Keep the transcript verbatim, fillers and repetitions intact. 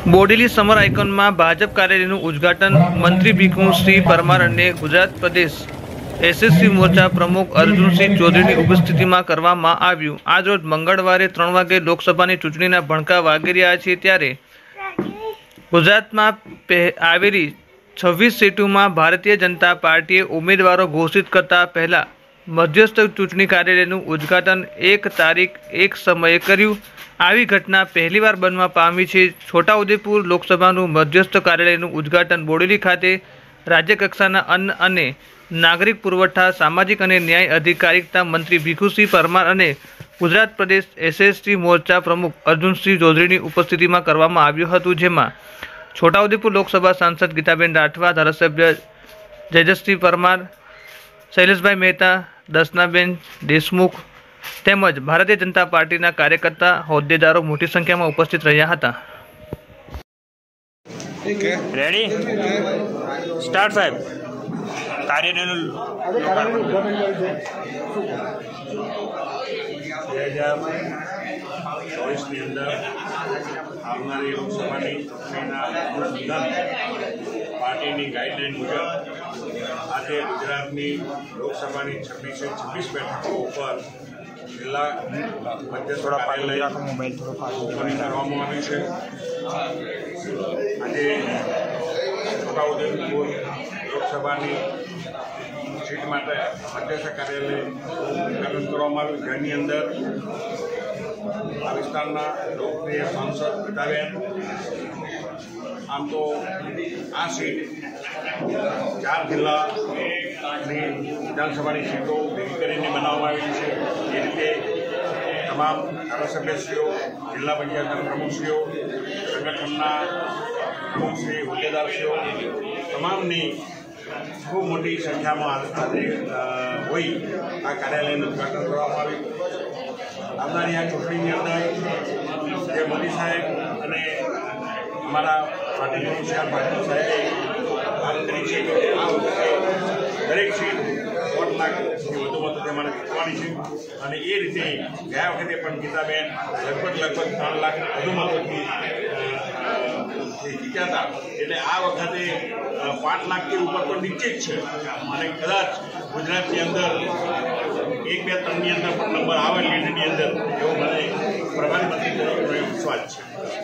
બોડેલી સમર આઇકોનમાં ભાજપ કાર્યાલયનું ઉદ્ઘાટન મંત્રી ભીખુસિંહ પરમાર અને ગુજરાત પ્રદેશ એસએસસી મોરચા પ્રમુખ અર્જુનસિંહ ચૌધરીની ઉપસ્થિતિમાં કરવામાં આવ્યું। આજરોજ મંગળવારે ત્રણ વાગે લોકસભાની ચૂંટણીના ભણકા વાગી રહ્યા છે, ત્યારે ગુજરાતમાં આવેલી છવ્વીસ સીટોમાં ભારતીય જનતા પાર્ટીએ ઉમેદવારો ઘોષિત કરતા પહેલા મધ્યસ્થ ચૂંટણી કાર્યાલયનું ઉદ્ઘાટન એક તારીખ એક સમયે કર્યું। આવી ઘટના પહેલીવાર બનવા પામી છે। છોટાઉદેપુર લોકસભાનું મધ્યસ્થ કાર્યાલયનું ઉદ્ઘાટન બોડેલી ખાતે રાજ્ય કક્ષાના અન્ન અને નાગરિક પુરવઠા, સામાજિક અને ન્યાય અધિકારિતા મંત્રી ભીખુસિંહ પરમાર અને ગુજરાત પ્રદેશ એસએસસી મોરચા પ્રમુખ અર્જુનસિંહ ચૌધરીની ઉપસ્થિતિમાં કરવામાં આવ્યું હતું, જેમાં છોટાઉદેપુર લોકસભા સાંસદ ગીતાબેન રાઠવા, ધારાસભ્ય જેજસસિંહ પરમાર, શૈલેષભાઈ મહેતા, દર્શનાબેન દેશમુખ તેમજ ભારતીય જનતા પાર્ટીના કાર્યકર્તા હોદ્દેદારો મોટી સંખ્યામાં ઉપસ્થિત રહ્યા હતા। રેડી સ્ટાર્ટ સાહેબ કાર્યાલયનું બે હજાર ચોવીસની અંદર આવનારી લોકસભાની ચૂંટણીના અનુસંધાન પાર્ટીની ગાઈડલાઈન મુજબ આજે ગુજરાતની લોકસભાની છવ્વીસે છવ્વીસ બેઠકો ઉપર જિલ્લા મધ્યસ્થ કાર્યાલય મોબાઈલ કરવામાં આવ્યું છે। આજે છોટાઉદેપુર લોકસભાની સીટ માટે મધ્યસ્થ કાર્યાલય ઉદ્ઘાટન કરવામાં આવ્યું, જેની અંદર આ વિસ્તારના લોકપ્રિય સાંસદ ગીતાબેન, આમ તો આ સીટ ચાર જિલ્લાની વિધાનસભાની સીટો ભેગી કરીને બનાવવામાં આવેલી છે। એ રીતે તમામ ધારાસભ્યશ્રીઓ, જિલ્લા પંચાયતના પ્રમુખશ્રીઓ, સંગઠનના પ્રમુખશ્રી, હોદ્દેદારશ્રીઓ તમામની ખૂબ મોટી સંખ્યામાં આજે હોઈ આ કાર્યાલયનું ઉદ્ઘાટન કરવામાં આવ્યું। આવનારી આ ચૂંટણીની અંદર જે મોદી સાહેબ અને અમારા પાર્ટીના હોશિયાર પાટીલ સાહેબે વાત કરી છે કે આ વખતે દરેક સીટ દોઢ લાખથી વધુ મતો તેમને જીતવાની છે, અને એ રીતે ગયા વખતે પણ ગીતાબેન લગભગ લગભગ ત્રણ લાખ વધુ મતોથી જીત્યા હતા। એટલે આ વખતે પાંચ લાખથી ઉપર તો નિશ્ચિત છે, અને કદાચ ગુજરાતની અંદર એક બે ત્રણની અંદર પણ નંબર આવે લીડની અંદર એવો મને પ્રધાનમંત્રી તરફનો વિશ્વાસ છે।